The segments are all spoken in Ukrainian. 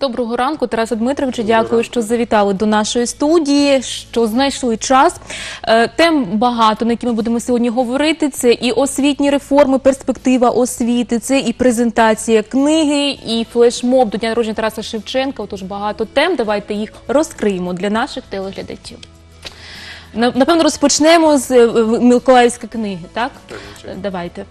Доброго ранку, Тарасе Дмитровичу. Дякую, що завітали до нашої студії, що знайшли час. Тем багато, на які ми будемо сьогодні говорити. Це і освітні реформи, перспектива освіти, це і презентація книги, і флешмоб до дня народження Тараса Шевченка. Отож, багато тем. Давайте їх розкриємо для наших телеглядачів. Напевно, розпочнемо з Миколаївської книги, так? Давайте.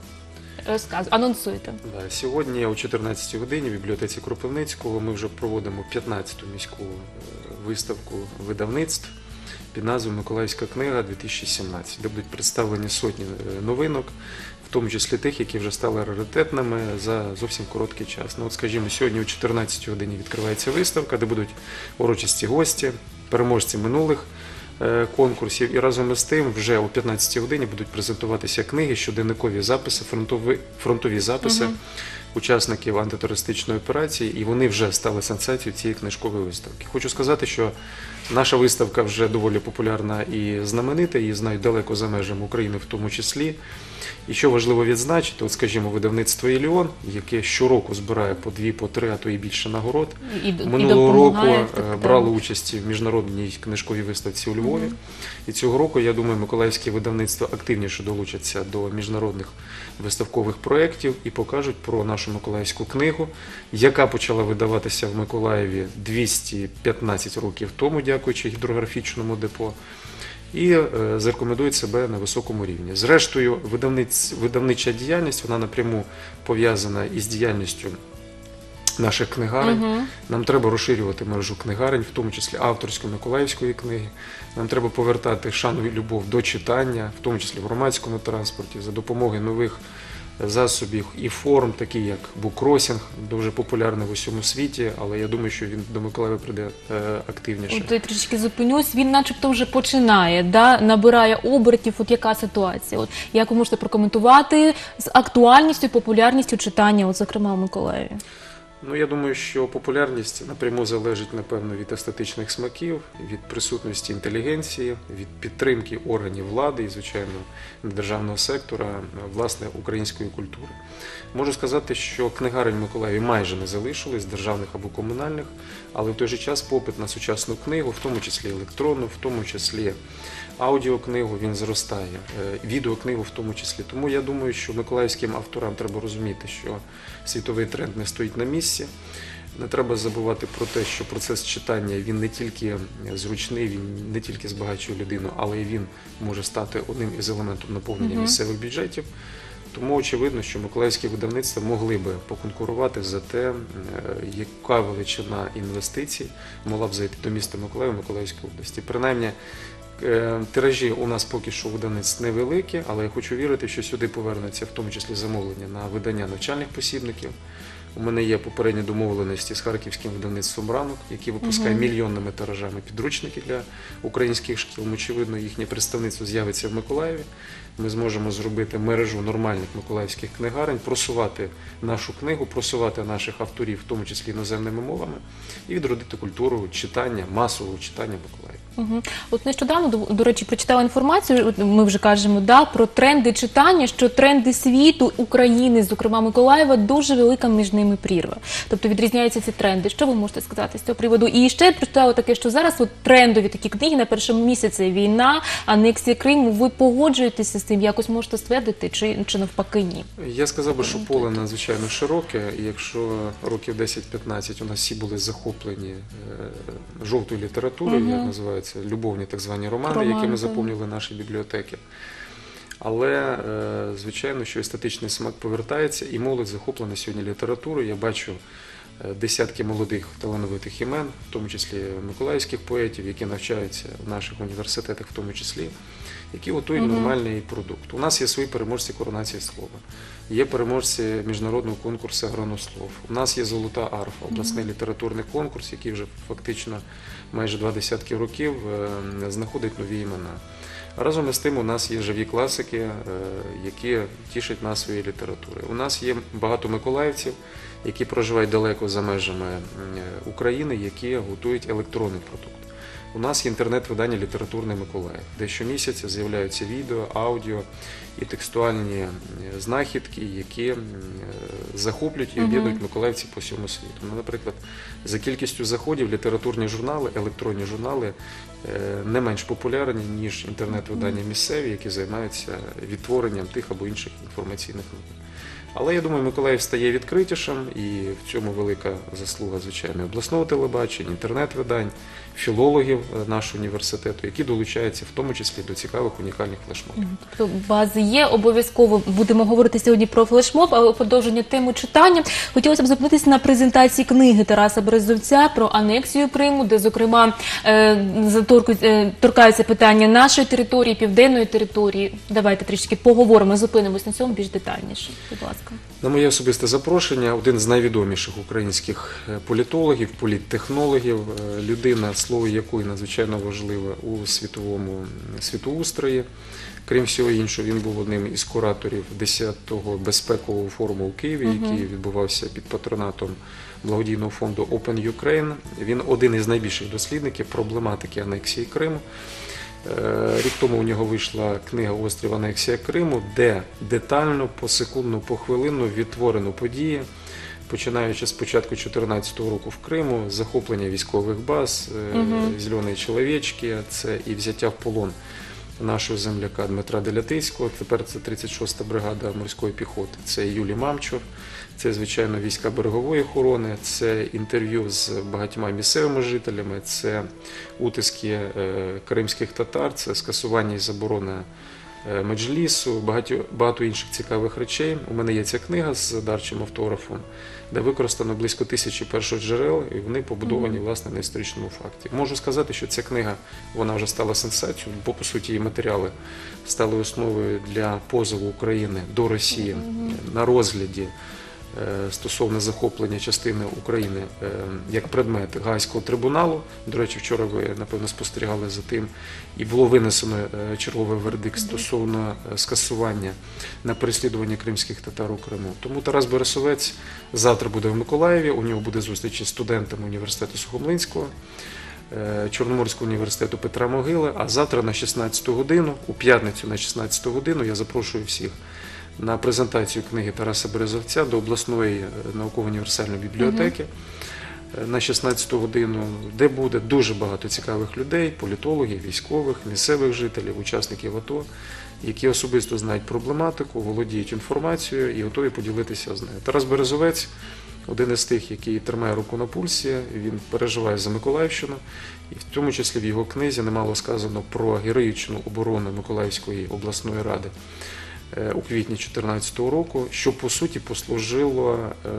Анонсуйте. Сьогодні о 14-й годині в бібліотеці Кропивницького ми вже проводимо 15-ту міську виставку видавництв під назвою «Миколаївська книга 2017», де будуть представлені сотні новинок, в тому числі тих, які вже стали раритетними за зовсім короткий час. Ну, от, скажімо, сьогодні о 14-й годині відкривається виставка, де будуть урочисті гості, переможці минулих конкурсів, і разом із тим вже о 15-й годині будуть презентуватися книги, щоденникові записи, фронтові записи учасників антитерористичної операції, і вони вже стали сенсацією цієї книжкової виставки. Хочу сказати, що наша виставка вже доволі популярна і знаменита, її знають далеко за межами України в тому числі. І що важливо відзначити, от, скажімо, видавництво «Еліон», яке щороку збирає по 2, по 3, а то і більше нагород, минулого року брало участь в міжнародній книжковій виставці у Львові. І цього року, я думаю, миколаївські видавництва активніше долучаться до міжнародних виставкових проєктів і покажуть про нашу миколаївську книгу, яка почала видаватися в Миколаєві 215 років тому, дякуючи гідрографічному депо, і зарекомендують себе на високому рівні. Зрештою, видавнича діяльність, вона напряму пов'язана із діяльністю наших книгарень. Нам треба розширювати мережу книгарень, в тому числі авторської миколаївської книги. Нам треба повертати шану і любов до читання, в тому числі в громадському транспорті, за допомогою нових засобів і форм, такі як буккросінг, дуже популярний в усьому світі, але я думаю, що він до Миколаєва прийде активніше. От я трішки зупинюсь, він начебто вже починає, набирає обертів. От яка ситуація? От як ви можете прокоментувати з актуальністю і популярністю читання, от, зокрема, у Миколаєві? Ну, я думаю, що популярність напряму залежить, напевно, від естетичних смаків, від присутності інтелігенції, від підтримки органів влади і, звичайно, державного сектора, власне, української культури. Можу сказати, що книгарень в Миколаєві майже не залишилось, державних або комунальних, але в той же час попит на сучасну книгу, в тому числі електронну, в тому числі аудіокнигу, він зростає, відеокнигу в тому числі. Тому я думаю, що миколаївським авторам треба розуміти, що світовий тренд не стоїть на місці. Не треба забувати про те, що процес читання, він не тільки зручний, він не тільки збагачує людину, але й він може стати одним із елементів наповнення місцевих бюджетів. Тому очевидно, що миколаївські видавництва могли би поконкурувати за те, яка величина інвестицій могла б зайти до міста Миколаєва, Миколаївської області. Принаймні, тиражі у нас поки що видавництв невеликі, але я хочу вірити, що сюди повернуться в тому числі замовлення на видання навчальних посібників. У мене є попередні домовленості з харківським видавництвом «Ранок», який випускає мільйонними тиражами підручники для українських шкіл. Очевидно, їхнє представництво з'явиться в Миколаєві. Ми зможемо зробити мережу нормальних миколаївських книгарень, просувати нашу книгу, просувати наших авторів, в тому числі іноземними мовами, і відродити культуру читання, масового читання в Миколаєві. От нещодавно, до речі, прочитала інформацію, ми вже кажемо, про тренди читання, що тренди світу, України, зокрема Миколаєва, дуже велика між ними прірва. Тобто відрізняються ці тренди. Що ви можете сказати з цього приводу? І ще прочитала таке, що зараз от трендові такі книги, на першому місці це війна, анексія Криму. Ви погоджуєтеся з цим? Якось можете ствердити, чи навпаки ні? Я сказав би, що поле надзвичайно широке, і якщо років 10-15 у нас всі були захоплені жовтою літературою, як називається, любовні так звані романи, якими заповнили наші бібліотеки. Але, звичайно, що естетичний смак повертається, і молодь захоплена сьогодні літературою. Я бачу десятки молодих талановитих імен, в тому числі миколаївських поетів, які навчаються в наших університетах в тому числі, які готують нормальний продукт. У нас є свої переможці коронації слова, є переможці міжнародного конкурсу «Агронослов», у нас є «Золота арфа», обласний літературний конкурс, який вже фактично майже 20 років знаходить нові імена. Разом із тим у нас є живі класики, які тішать нас своєю літературою. У нас є багато миколаївців, які проживають далеко за межами України, які готують електронний продукт. у нас є інтернет-видання «Літературний Миколаїв», де щомісяця з'являються відео, аудіо і текстуальні знахідки, які захоплюють і об'єднують миколаївців по всьому світу. Ну, наприклад, за кількістю заходів літературні журнали, електронні журнали не менш популярні, ніж інтернет-видання місцеві, які займаються відтворенням тих або інших інформаційних новин. Але я думаю, Миколаїв стає відкритішим, і в цьому велика заслуга, звичайно, обласного телебачення, інтернет-видань, філологів нашого університету, які долучаються в тому числі до цікавих унікальних флешмобів. Тобто бази є, обов'язково будемо говорити сьогодні про флешмоб, але продовження теми читання. Хотілося б зупинитися на презентації книги Тараса Березовця про анексію Криму, де, зокрема, торкаються питання нашої території, південної території. Давайте трішки поговоримо, зупинимось на цьому більш детальніше. Будь ласка. На моє особисте запрошення, один з найвідоміших українських політологів, політтехнологів, людина, слово якої надзвичайно важливе у світовому світоустрої. Крім всього іншого, він був одним із кураторів 10-го безпекового форуму у Києві, який відбувався під патронатом благодійного фонду Open Ukraine. Він один із найбільших дослідників проблематики анексії Криму. Рік тому у нього вийшла книга «Острів. Анексія Криму», де детально, посекундно, похвилинно відтворено події, починаючи з початку 2014 року в Криму, захоплення військових баз, «Зелені чоловічки», це і взяття в полон нашого земляка Дмитра Делятийського, тепер це 36-та бригада морської піхоти, це Юлій Мамчур, це, звичайно, війська берегової охорони, це інтерв'ю з багатьма місцевими жителями, це утиски кримських татар, це скасування і заборона меджлісу, багато інших цікавих речей. У мене є ця книга з дарчим автографом, де використано близько 1000 першоджерел, і вони побудовані, власне, на історичному факті. Можу сказати, що ця книга, вона вже стала сенсацією, бо, по суті, її матеріали стали основою для позову України до Росії на розгляді стосовно захоплення частини України як предмет Гаазького трибуналу. До речі, вчора ви, напевно, спостерігали за тим, і було винесено черговий вердикт стосовно скасування на переслідування кримських татар у Криму. Тому Тарас Березовець завтра буде в Миколаєві, у нього буде зустріч із студентами університету Сухомлинського, Чорноморського університету Петра Могили, а завтра на 16-ту годину, у п'ятницю на 16-ту годину, я запрошую всіх на презентацію книги Тараса Березовця до обласної науково-універсальної бібліотеки на 16-ту годину, де буде дуже багато цікавих людей, політологів, військових, місцевих жителів, учасників АТО, які особисто знають проблематику, володіють інформацією і готові поділитися з нею. Тарас Березовець – один із тих, який тримає руку на пульсі, він переживає за Миколаївщину, і в тому числі в його книзі немало сказано про героїчну оборону Миколаївської обласної ради у квітні 2014 року, що, по суті, послужило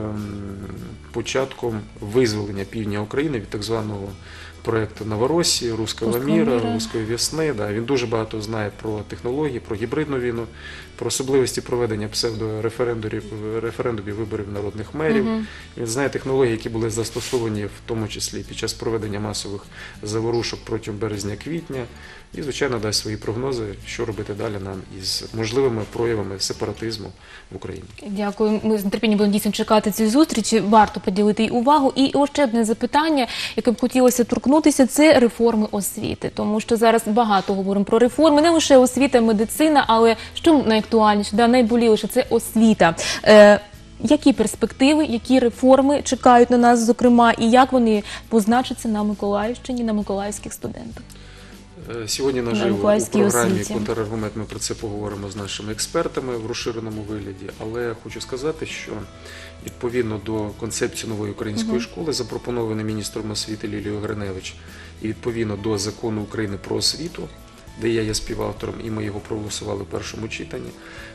початком визволення півдня України від так званого проєкту Новоросії, Руського міра, Руської весни. Да, він дуже багато знає про технології, про гібридну війну, про особливості проведення псевдореферендумів, виборів народних мерів. Він знає технології, які були застосовані в тому числі під час проведення масових заворушок протягом березня-квітня. І, звичайно, дасть свої прогнози, що робити далі нам із можливими проявами сепаратизму в Україні. Дякую. Ми з нетерпінням будемо дійсно чекати цієї зустрічі. Варто поділити й увагу. І ось ще одне запитання, яке б хотілося торкнутися, це реформи освіти. Тому що зараз багато говоримо про реформи, не лише освіта, медицина, але що найактуальніше, найболіліше – це освіта. Які перспективи, які реформи чекають на нас, зокрема, і як вони позначаться на Миколаївщині, на миколаївських студентах? Сьогодні наживо у програмі «Контраргумент» ми про це поговоримо з нашими експертами в розширеному вигляді, але я хочу сказати, що відповідно до концепції нової української школи, запропонованої міністром освіти Лілією Гриневич, і відповідно до Закону України про освіту, де я є співавтором, і ми його проголосували в першому читанні,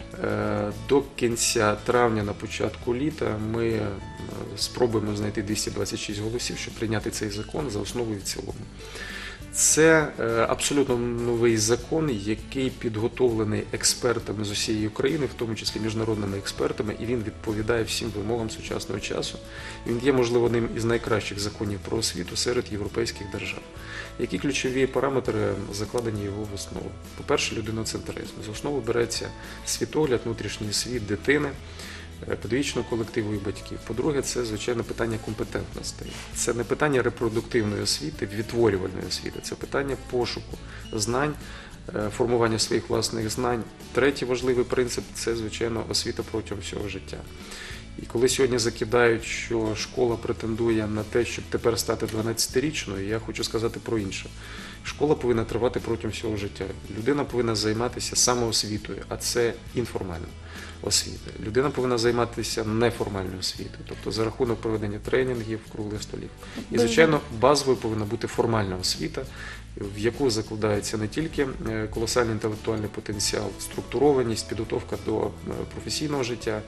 до кінця травня, на початку літа, ми спробуємо знайти 226 голосів, щоб прийняти цей закон за основу і в цілому. Це абсолютно новий закон, який підготовлений експертами з усієї України, в тому числі міжнародними експертами, і він відповідає всім вимогам сучасного часу. Він є, можливо, одним із найкращих законів про освіту серед європейських держав. Які ключові параметри закладені його в основу? По-перше, людиноцентризм. За основу береться світогляд, внутрішній світ дитини, педагогічного колективу і батьків. По-друге, це, звичайно, питання компетентностей. Це не питання репродуктивної освіти, відтворювальної освіти, це питання пошуку знань, формування своїх власних знань. Третій важливий принцип – це, звичайно, освіта протягом всього життя. І коли сьогодні закидають, що школа претендує на те, щоб тепер стати 12-річною, я хочу сказати про інше. Школа повинна тривати протягом всього життя. Людина повинна займатися самоосвітою, а це інформальна освіта. Людина повинна займатися неформальною освітою, тобто за рахунок проведення тренінгів, круглих столів. І, звичайно, базовою повинна бути формальна освіта, в яку закладається не тільки колосальний інтелектуальний потенціал, структурованість, підготовка до професійного життя,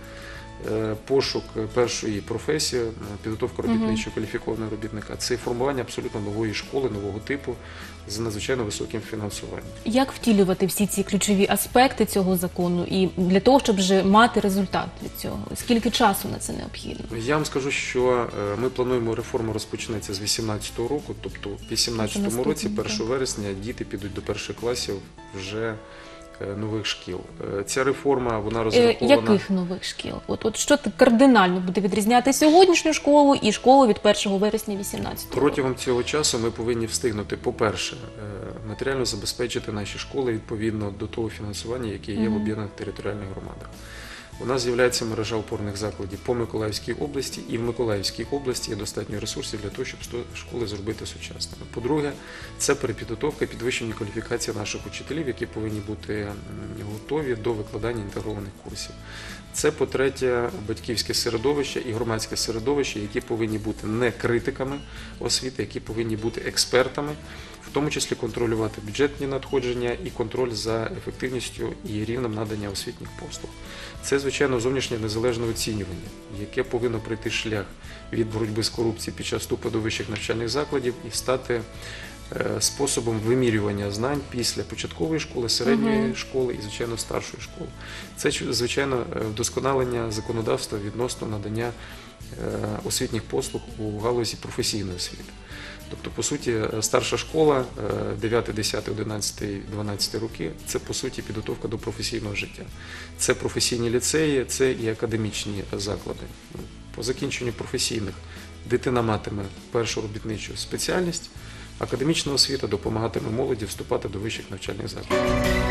пошук першої професії, підготовка робітничого кваліфікованого робітника. Це формування абсолютно нової школи, нового типу з надзвичайно високим фінансуванням. Як втілювати всі ці ключові аспекти цього закону і для того, щоб вже мати результат від цього? Скільки часу на це необхідно? Я вам скажу, що ми плануємо, реформа розпочнеться з 2018 року, тобто в 2018 році, 1 вересня, діти підуть до перших класів вже нових шкіл. Ця реформа, вона розрахована... Яких нових шкіл? От що кардинально буде відрізняти сьогоднішню школу і школу від 1 вересня 2018 року? Протягом цього часу ми повинні встигнути, по-перше, матеріально забезпечити наші школи відповідно до того фінансування, яке є в об'єднаних територіальних громадах. У нас з'являється мережа опорних закладів по Миколаївській області, і в Миколаївській області є достатньо ресурсів для того, щоб школи зробити сучасними. По-друге, це перепідготовка і підвищення кваліфікації наших учителів, які повинні бути готові до викладання інтегрованих курсів. Це, по-третє, батьківське середовище і громадське середовище, які повинні бути не критиками освіти, які повинні бути експертами, в тому числі контролювати бюджетні надходження і контроль за ефективністю і рівнем надання освітніх послуг. Це, звичайно, зовнішнє незалежне оцінювання, яке повинно пройти шлях від боротьби з корупцією під час вступу до вищих навчальних закладів і стати способом вимірювання знань після початкової школи, середньої школи і, звичайно, старшої школи. Це, звичайно, вдосконалення законодавства відносно надання освітніх послуг у галузі професійної освіти. Тобто, по суті, старша школа, 9, 10, 11, 12 роки – це, по суті, підготовка до професійного життя. Це професійні ліцеї, це і академічні заклади. По закінченню професійних дитина матиме першу робітничу спеціальність, академічна освіта допомагатиме молоді вступати до вищих навчальних закладів.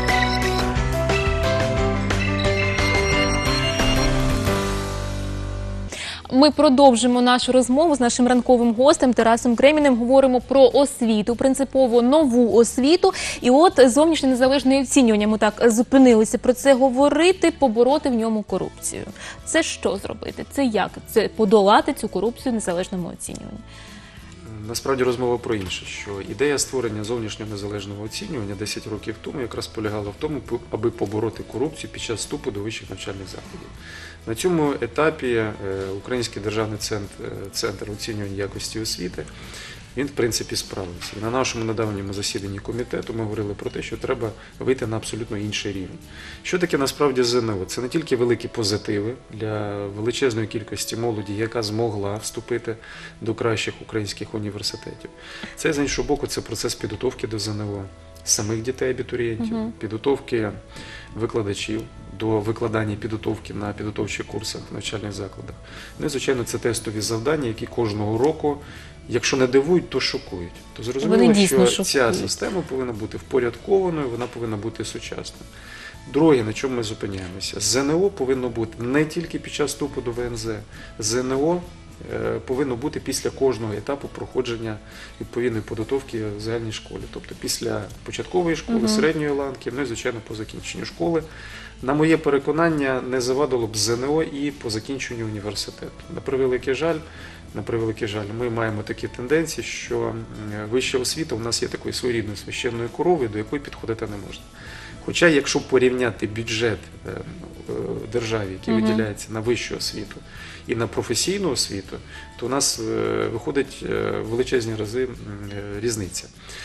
Ми продовжимо нашу розмову з нашим ранковим гостем Тарасом Кремінем. Говоримо про освіту, принципово нову освіту. І от зовнішнє незалежне оцінювання, ми так зупинилися про це говорити, побороти в ньому корупцію. Це що зробити? Це як? Це подолати цю корупцію в незалежному оцінюванні? Насправді розмова про інше, що ідея створення зовнішнього незалежного оцінювання 10 років тому якраз полягала в тому, аби побороти корупцію під час вступу до вищих навчальних закладів. На цьому етапі Український державний центр оцінювання якості освіти, він, в принципі, справився. І на нашому недавньому засіданні комітету ми говорили про те, що треба вийти на абсолютно інший рівень. Що таке насправді ЗНО? Це не тільки великі позитиви для величезної кількості молоді, яка змогла вступити до кращих українських університетів. Це, з іншого боку, це процес підготовки до ЗНО самих дітей-абітурієнтів, підготовки викладачів до викладання і підготовки на підготовчих курсах в навчальних закладах. Ну і, звичайно, це тестові завдання, які кожного року, якщо не дивують, то шокують. То зрозуміло, що ця система повинна бути впорядкованою, вона повинна бути сучасною. Друге, на чому ми зупиняємося. ЗНО повинно бути не тільки під час вступу до ВНЗ. ЗНО повинно бути після кожного етапу проходження відповідної підготовки в загальній школі. Тобто після початкової школи, середньої ланки, ну і, звичайно, по закінченню школи. На моє переконання, не завадило б ЗНО і по закінченню університету. На превеликий жаль, ми маємо такі тенденції, що вища освіта у нас є такою своєрідною священною коровою, до якої підходити не можна. Хоча, якщо порівняти бюджет державі, який виділяється на вищу освіту і на професійну освіту, то у нас виходить величезні рази різниця.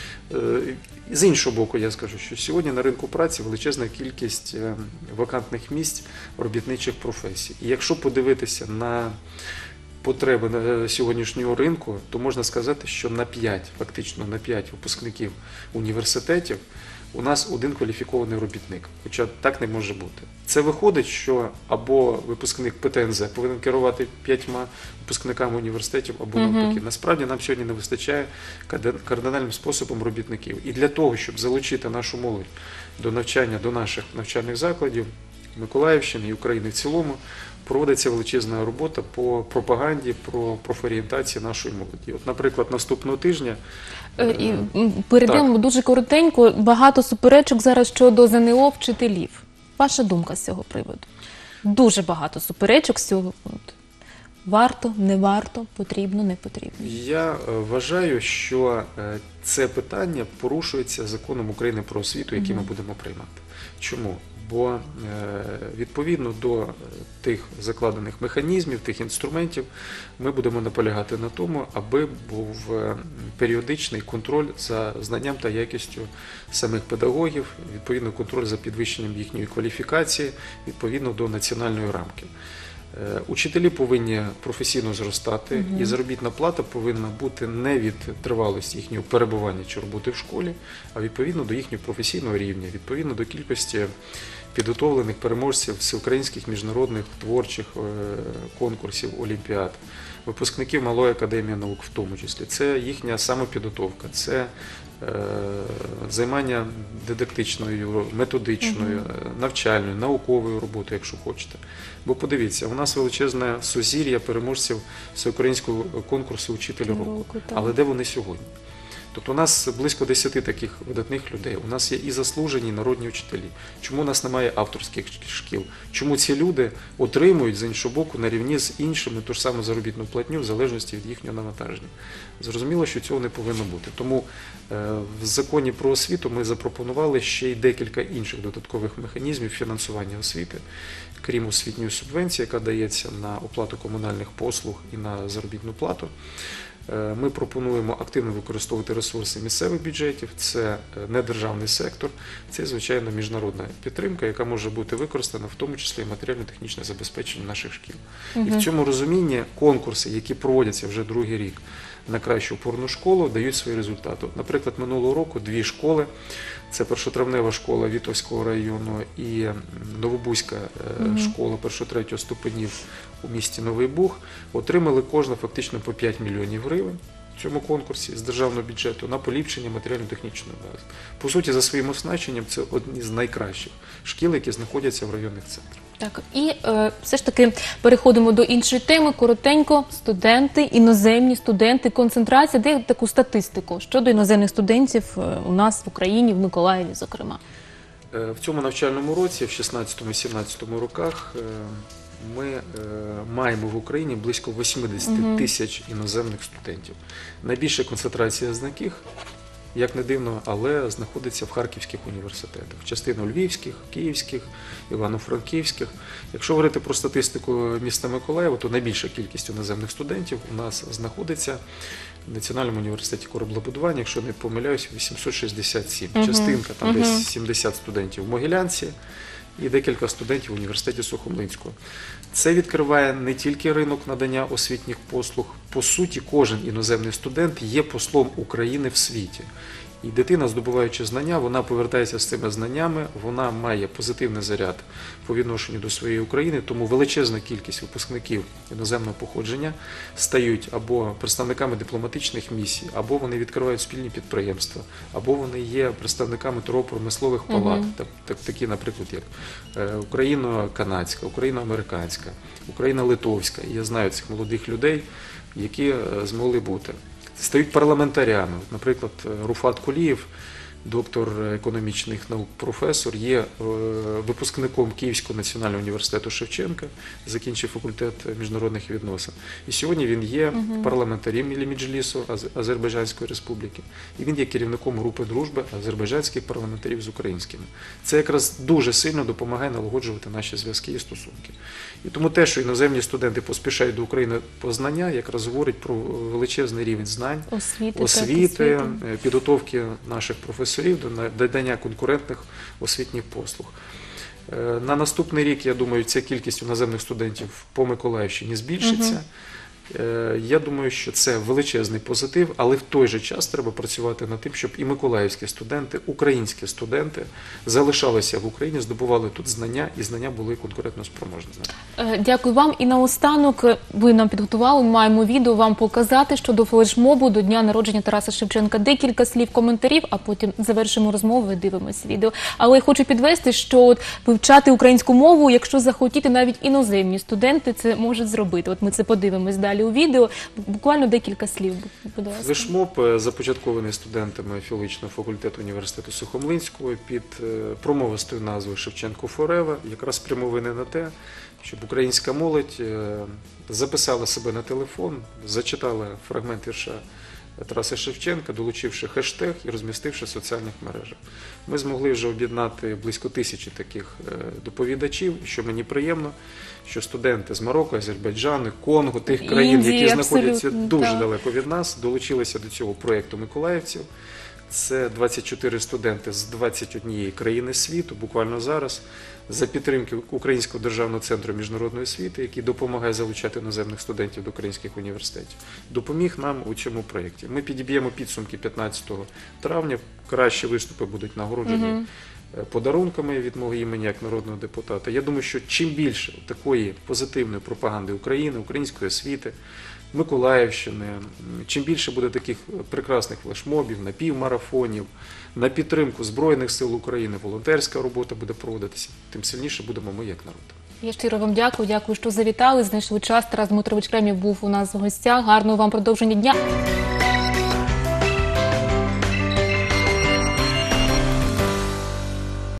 З іншого боку, я скажу, що сьогодні на ринку праці величезна кількість вакантних місць робітничих професій. І якщо подивитися на потреби сьогоднішнього ринку, то можна сказати, що фактично на 5 випускників університетів у нас один кваліфікований робітник, хоча так не може бути. Це виходить, що або випускник ПТНЗ повинен керувати 5 випускниками університетів, або навпаки. Насправді нам сьогодні не вистачає кардинальним способом робітників. І для того, щоб залучити нашу молодь до навчання, до наших навчальних закладів Миколаївщини і України в цілому, проводиться величезна робота по пропаганді, про профорієнтації нашої молоді. От, наприклад, наступного тижня... І перейдемо дуже коротенько. Багато суперечок зараз щодо ЗНО вчителів. Ваша думка з цього приводу? Дуже багато суперечок з цього пункту. Варто, не варто, потрібно, не потрібно. Я вважаю, що це питання порушується законом України про освіту, який ми будемо приймати. Чому? Бо відповідно до тих закладених механізмів, тих інструментів, ми будемо наполягати на тому, аби був періодичний контроль за знанням та якістю самих педагогів, відповідно контроль за підвищенням їхньої кваліфікації, відповідно до національної рамки. Учителі повинні професійно зростати, і заробітна плата повинна бути не від тривалості їхнього перебування чи роботи в школі, а відповідно до їхнього професійного рівня, відповідно до кількості підготовлених переможців всеукраїнських міжнародних творчих конкурсів, олімпіад, випускників Малої академії наук в тому числі. Це їхня самопідготовка, це займання дидактичною, методичною, навчальною, науковою роботою, якщо хочете. Бо подивіться, у нас величезне сузір'я переможців всеукраїнського конкурсу «Учитель року». Але де вони сьогодні? Тобто у нас близько 10 таких видатних людей. У нас є і заслужені народні вчителі. Чому у нас немає авторських шкіл? Чому ці люди отримують, з іншого боку, на рівні з іншими ту ж саму заробітну платню в залежності від їхнього навантаження? Зрозуміло, що цього не повинно бути. Тому в законі про освіту ми запропонували ще й декілька інших додаткових механізмів фінансування освіти, крім освітньої субвенції, яка дається на оплату комунальних послуг і на заробітну плату. Ми пропонуємо активно використовувати ресурси місцевих бюджетів, це недержавний сектор, це, звичайно, міжнародна підтримка, яка може бути використана, в тому числі і матеріально-технічне забезпечення наших шкіл. І в цьому розумінні конкурси, які проводяться вже другий рік на кращу опорну школу, дають свої результати. Наприклад, минулого року 2 школи, це першотравнева школа Вітовського району і Новобузька школа 1-3 ступенів у місті Новий Буг, отримали кожна фактично по 5 мільйонів гривень в цьому конкурсі з державного бюджету на поліпшення матеріально-технічної бази. По суті, за своїм оснащенням, це одні з найкращих шкіл, які знаходяться в районних центрах. Так, і все ж таки переходимо до іншої теми. Коротенько, студенти, іноземні студенти, концентрація, де таку статистику щодо іноземних студентів у нас в Україні, в Миколаєві, зокрема? В цьому навчальному році, в 16-17 роках, ми маємо в Україні близько 80 тисяч іноземних студентів. Найбільша концентрація з яких, як не дивно, але знаходиться в харківських університетах. Частина львівських, київських, івано-франківських. Якщо говорити про статистику міста Миколаєва, то найбільша кількість іноземних студентів у нас знаходиться в Національному університеті кораблебудування, якщо не помиляюсь, 867. Частинка, там десь 70 студентів в Могилянці і декілька студентів в університеті Сухомлинського. Це відкриває не тільки ринок надання освітніх послуг. По суті, кожен іноземний студент є послом України в світі. І дитина, здобуваючи знання, вона повертається з цими знаннями, вона має позитивний заряд по відношенню до своєї України, тому величезна кількість випускників іноземного походження стають або представниками дипломатичних місій, або вони відкривають спільні підприємства, або вони є представниками торгово-промислових палат, такі, наприклад, як україно-канадська, україно-американська, україно-литовська. Я знаю цих молодих людей, які змогли бути. Стають парламентарями. Наприклад, Руфат Кулієв, доктор економічних наук, професор, є випускником Київського національного університету Шевченка, закінчив факультет міжнародних відносин. І сьогодні він є парламентарем Меджлісу Азербайджанської республіки. І він є керівником групи дружби азербайджанських парламентарів з українськими. Це якраз дуже сильно допомагає налагоджувати наші зв'язки і стосунки. І тому те, що іноземні студенти поспішають до України по знання, якраз говорить про величезний рівень знань, освіти, підготовки наших професорів, до надання конкурентних освітніх послуг. На наступний рік, я думаю, ця кількість іноземних студентів по Миколаївщині збільшиться. Я думаю, що це величезний позитив, але в той же час треба працювати над тим, щоб і миколаївські студенти, українські студенти залишалися в Україні, здобували тут знання, і знання були конкурентно спроможні. Дякую вам. І наостанок ви нам підготували, ми маємо відео вам показати щодо флешмобу до дня народження Тараса Шевченка. Декілька слів коментарів, а потім завершимо розмову і дивимось відео. Але я хочу підвести, що от вивчати українську мову, якщо захотіти, навіть іноземні студенти це можуть зробити. От ми це подивимось далі у відео. Буквально декілька слів, будь ласка. Флешмоб започаткований студентами філологічного факультету університету Сухомлинського під промовистою назвою «Шевченко Forever», якраз спрямований на те, щоб українська молодь записала себе на телефон, зачитала фрагмент вірша Тараса Шевченка, долучивши хештег і розмістивши в соціальних мережах. Ми змогли вже об'єднати близько 1000 таких доповідачів, що мені приємно, що студенти з Марокко, Азербайджану, Конго, тих країн, Індії, які знаходяться абсолютно, дуже так. далеко від нас, долучилися до цього проєкту миколаївців. Це 24 студенти з 21 країни світу, буквально зараз, за підтримки Українського державного центру міжнародної освіти, який допомагає залучати іноземних студентів до українських університетів, допоміг нам у цьому проєкті. Ми підіб'ємо підсумки 15 травня, кращі виступи будуть нагороджені подарунками від мого імені як народного депутата. Я думаю, що чим більше такої позитивної пропаганди України, української освіти, Миколаївщини, чим більше буде таких прекрасних флешмобів, напівмарафонів, на підтримку Збройних сил України, волонтерська робота буде проводитися, тим сильніше будемо ми як народ. Я щиро вам дякую, що завітали, знайшли час. Тарас Дмитрович Кремів був у нас в гостях. Гарного вам продовження дня.